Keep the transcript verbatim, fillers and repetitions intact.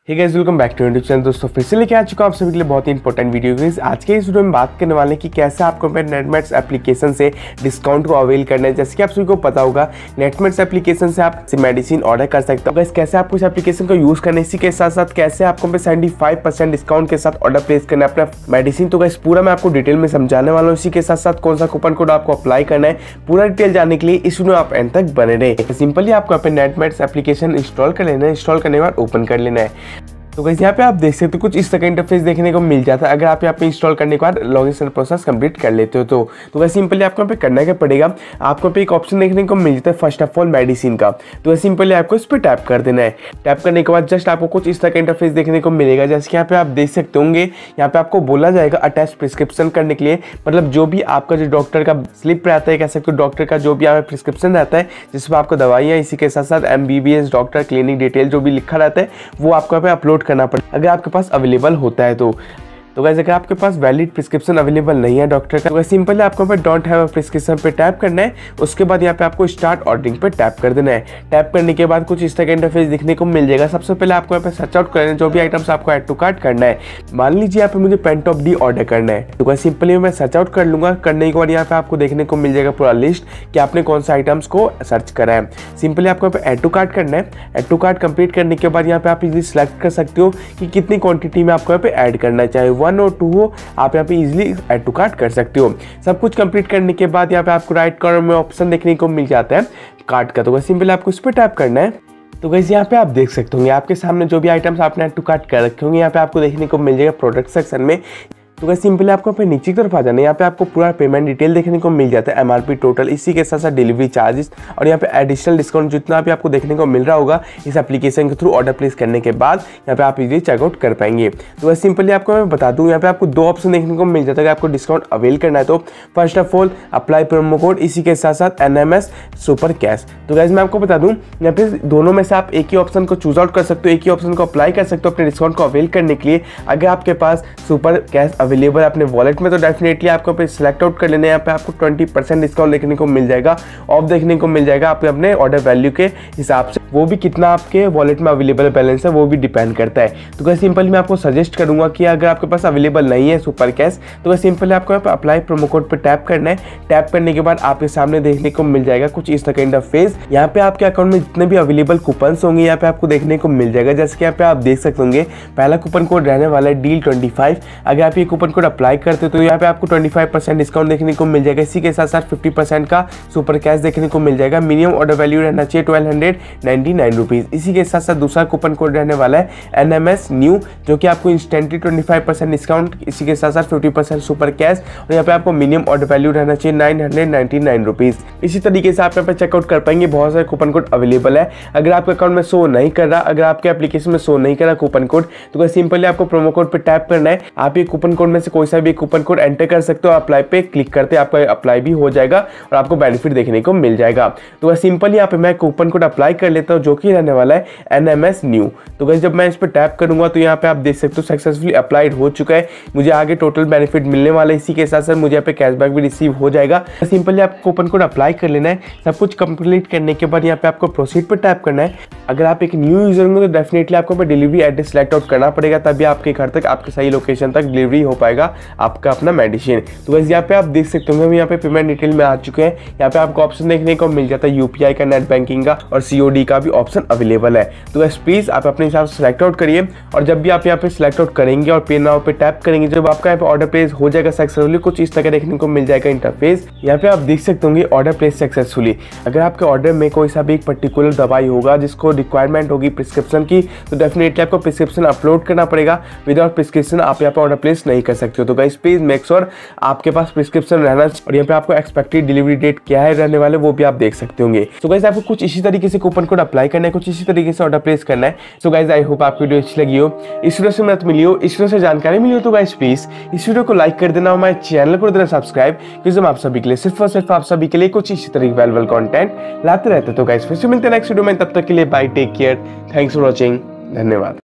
Hey guys, welcome back to YouTube channel. दोस्तों फिर से लेके आ चुका हूं आप सभी के लिए बहुत ही इंपॉर्टेंट वीडियो। गाइस आज के इस वीडियो में बात करने वाले हैं कि कैसे आपको अपने नेटमेट्स एप्लीकेशन से डिस्काउंट को अवेल करना है। जैसे कि आप सभी को पता होगा, नेटमेट्स एप्लीकेशन से आप मेडिसिन ऑर्डर कर सकते हो। गाइस कैसे आपको इस एप्लीकेशन को यूज करना है, इसी के साथ साथ कैसे आपको सेवेंटी फाइव परसेंट डिस्काउंट के साथ ऑर्डर प्लेस करना है अपना मेडिसिन। तो गाइस पूरा मैं आपको डिटेल में समझाने वाला हूँ। इसी के साथ साथ कौन सा कूपन कोड आपको अप्लाई करना है, पूरा डिटेल जानने के लिए इस वीडियो आप एंड तक बने रहे। सिंपली आपको अपने नेटमेट्स एप्लीकेशन इंस्टॉल कर लेना है। इंस्टॉल करने के बाद ओपन कर लेना है। तो गाइस यहाँ पे आप देख सकते हो कुछ इस तरह का इंटरफेस देखने को मिल जाता है अगर आप यहाँ पे इंस्टॉल करने के बाद लॉगिन प्रोसेस कंप्लीट कर लेते हो तो तो गाइस सिंपली आपको यहाँ पे करना क्या पड़ेगा, आपको पे एक ऑप्शन देखने को मिल जाता है फर्स्ट ऑफ ऑल मेडिसिन का। तो गाइस सिंपली आपको इस पर टैप कर देना है। टैप करने के बाद जस्ट आपको कुछ इस तरह का इंटरफेस देखने को मिलेगा। जैसे कि यहाँ पे आप देख सकते होंगे, यहाँ पे आपको बोला जाएगा अटैच प्रिस्क्रिप्शन करने के लिए, मतलब जो भी आपका जो डॉक्टर का स्लिप रहता है, कह सकते हो डॉक्टर का जो भी यहाँ प्रिस्क्रिप्शन रहता है जिसमें आपको दवाइयाँ, इसी के साथ साथ M B B S doctor clinic detail जो भी लिखा रहता है वो आपको यहाँ पे अपलोड करना पड़ेगा अगर आपके पास अवेलेबल होता है तो। तो गाइस अगर आपके पास वैलिड प्रिस्क्रिप्शन अवेलेबल नहीं है डॉक्टर का, तो सिंपली आपको पे डोंट हैव अ प्रिस्क्रिप्शन पे टैप करना है। उसके बाद यहाँ पे आपको स्टार्ट ऑर्डरिंग पे टैप कर देना है। टैप करने के बाद कुछ इस तरह का इंटरफेस दिखने को मिल जाएगा। सबसे पहले आपको यहाँ पे सर्च आउट करना है जो भी आइटम्स आपको ऐड टू कार्ट करना है। मान लीजिए यहाँ पे मुझे पेंटॉप डी ऑर्डर करना है, तो गाइस सिंपली मैं सर्च आउट कर लूंगा। करने के बाद यहाँ पे आपको देखने को मिल जाएगा पूरा लिस्ट कि आपने कौन सा आइटम्स को सर्च करा है। सिंपली आपको यहाँ पे ऐड टू कार्ट करना है। ऐड टू कार्ट कंप्लीट करने के बाद यहाँ पे आप इजीली सिलेक्ट कर सकते हो कि कितनी क्वांटिटी में आपको यहाँ पे ऐड करना है, चाहे वन और टू हो, आप यहाँ पे इजीली ऐड टू कार्ट कर सकते हो। सब कुछ कंप्लीट करने के बाद यहाँ पे आपको राइट कॉर्नर में ऑप्शन देखने को मिल जाता है कार्ट का। तो सिंपली आपको इस पर टैप करना है। तो गाइस यहाँ पे आप देख सकते होंगे आपके सामने जो भी आइटम्स आपने ऐड टू कार्ट कर रखे होंगे यहाँ पे आपको देखने को मिल जाएगा प्रोडक्ट सेक्शन में। तो गाइस सिंपली आपको पे नीचे की तरफ आ जाना है। यहाँ पे आपको पूरा पेमेंट डिटेल देखने को मिल जाता है, एमआरपी टोटल, इसी के साथ साथ डिलीवरी चार्जेस और यहाँ पे एडिशनल डिस्काउंट जितना भी आपको देखने को मिल रहा होगा इस एप्लीकेशन के थ्रू ऑर्डर प्लेस करने के बाद यहाँ पे आप इजीली चेकआउट कर पाएंगे। तो गाइस सिंपली आपको मैं बता दूँ, यहाँ पे आपको दो ऑप्शन देखने को मिल जाता है अगर आपको डिस्काउंट अवेल करना है तो। First of all apply promo code, इसी के साथ साथ N M S super cash. तो गाइस मैं आपको बता दूँ, यहाँ पे दोनों में से आप एक ही ऑप्शन को चूज आउट कर सकते हो, एक ही ऑप्शन को अप्लाई कर सकते हो अपने डिस्काउंट को अवेल करने के लिए। अगर आपके पास सुपर कैश अवेलेबल अपने वॉलेट में तो डेफिनेटली आपको पे सिलेक्ट आउट कर लेना है। यहाँ पे आपको ट्वेंटी परसेंट डिस्काउंट देखने को मिल जाएगा, ऑफ देखने को मिल जाएगा आपके अपने ऑर्डर वैल्यू के हिसाब से। वो भी कितना आपके वॉलेट में अवेलेबल बैलेंस है वो भी डिपेंड करता है। तो गाइस सिंपली मैं आपको सजेस्ट करूंगा कि अगर आपके पास अवेलेबल नहीं है सुपर कैश तो गाइस सिंपली आपको यहाँ पे अप्लाई प्रोमो कोड पे टैप करना है। टैप करने के बाद आपके सामने देखने को मिल जाएगा कुछ इस तरह का इंटरफेस। यहाँ पे आपके अकाउंट में जितने भी अवेलेबल कूपन होंगे यहाँ पे आपको देखने को मिल जाएगा। जैसे कि यहाँ पे आप देख सकते होंगे पहला कूपन कोड रहने वाला है डील ट्वेंटी फाइव। अगर आप ये कूपन कोड अप्लाई करते हो तो यहाँ पे आपको ट्वेंटी फाइव परसेंट डिस्काउंट देखने को मिल जाएगा। इसी के साथ साथ फिफ्टी परसेंट का सुपर कैश देखने को मिल जाएगा। मिनिमम ऑर्डर वैल्यू रहना चाहिए twelve hundred ninety nine rupees. इसी के साथ साथ दूसरा कूपन कोड रहने वाला है एन एम एस न्यू, जो कि आपको instantly twenty five percent discount, इसी के साथ साथ फिफ्टी परसेंट सुपर कैश और यहाँ पे आपको मिनिमम ऑर्डर वैल्यू रहना चाहिए nine hundred ninety nine rupees. इसी तरीके से आप यहाँ पे चेकआउट कर पाएंगे। बहुत सारे कूपन कोड अवेलेबल है। अगर आपके अकाउंट में शो नहीं कर रहा, अगर आपके एप्लीकेशन में शो नहीं कर रहा कूपन कोड, तो सिंपली आपको प्रोमो कोड पे टैप करना है। आप ये कूपन कोड में से कोई सा भी कूपन कोड एंटर कर सकते हो। अप्लाई पे क्लिक करते आपका अप्लाई भी हो जाएगा और आपको बेनिफिट देखने को मिल जाएगा। तो सिंपली यहाँ पे मैं कूपन कोड अप्लाई कर लेता हूँ जो कि रहने वाला है एन एम एस न्यू। तो गाइस जब मैं इस पर टैप करूंगा तो यहाँ पे आप देख सकते हो सक्सेसफुली अप्लाइड हो चुका है। मुझे आगे टोटल बेनिफिट मिलने वाला है। इसी के साथ साथ मुझे यहाँ पे कैशबैक भी रिसीव हो जाएगा। सिंपली आपको कूपन कोड अप्लाई कर लेना है। सब कुछ कंप्लीट करने के बाद यहाँ पे आपको प्रोसीड पर टैप करना है। अगर आप एक न्यू यूजर होंगे तो डेफिनेटली आपको पे डिलीवरी एड्रेस सेलेक्ट आउट करना पड़ेगा, तभी आपके घर तक, आपके सही लोकेशन तक डिलीवरी हो पाएगा आपका अपना मेडिसिन। तो गाइस यहाँ पे आप देख सकते होंगे हम यहाँ पे पेमेंट डिटेल में आ चुके हैं। यहाँ पे आपको ऑप्शन देखने को मिल जाता है यूपीआई का, नेट बैंकिंग का और सीओडी का भी ऑप्शन अवेलेबल है। तो गाइस प्लीज आप अपने हिसाब से सिलेक्ट आउट करिए और जब भी आप यहाँ पे सिलेक्ट आउट करेंगे और पे नाउ पे टैप करेंगे, जब आपका यहाँ पे ऑर्डर प्लेस हो जाएगा सक्सेसफुली, कुछ इस तरह देखने को मिल जाएगा इंटरफेस। यहाँ पे आप देख सकते होंगे ऑर्डर प्लेस सक्सेसफुली। अगर आपके ऑर्डर में कोई सा भी एक पर्टिकुलर दवाई होगा जिसको रिक्वायरमेंट होगी प्रिस्क्रिप्शन की, तो डेफिनेटली आपको प्रिस्क्रिप्शन अपलोड करना पड़ेगा। विदाउट प्रिस्क्रिप्शन आप यहाँ पे ऑर्डर प्लेस नहीं कर सकते हो। तो गाइस प्लीज मेक श्योर आपके पास प्रिस्क्रिप्शन रहना और यहाँ पे आपको एक्सपेक्टेड डिलीवरी डेट क्या है रहने वाले वो भी आप देख सकते होंगे। सो गाइस आपको कुछ इसी तरीके से कूपन कोड अप्लाई करना है, कुछ इसी तरीके से ऑर्डर प्लेस करना है। सो गाइस आई होप आपको वीडियो अच्छी लगी हो, इस वीडियो से मदद मिली हो, इस वीडियो से जानकारी मिली हो, तो गाइस प्लीज इस वीडियो को लाइक कर देना, हमारे चैनल को देना सब्सक्राइब, क्योंकि हम आप सभी के लिए सिर्फ और सिर्फ आप सभी के लिए कुछ इसी तरीके वैल्यूएबल कंटेंट लाते रहते। तो गाइस फिर से मिलते हैं नेक्स्ट वीडियो में, तब तक के लिए bye, take care, thanks for watching, धन्यवाद।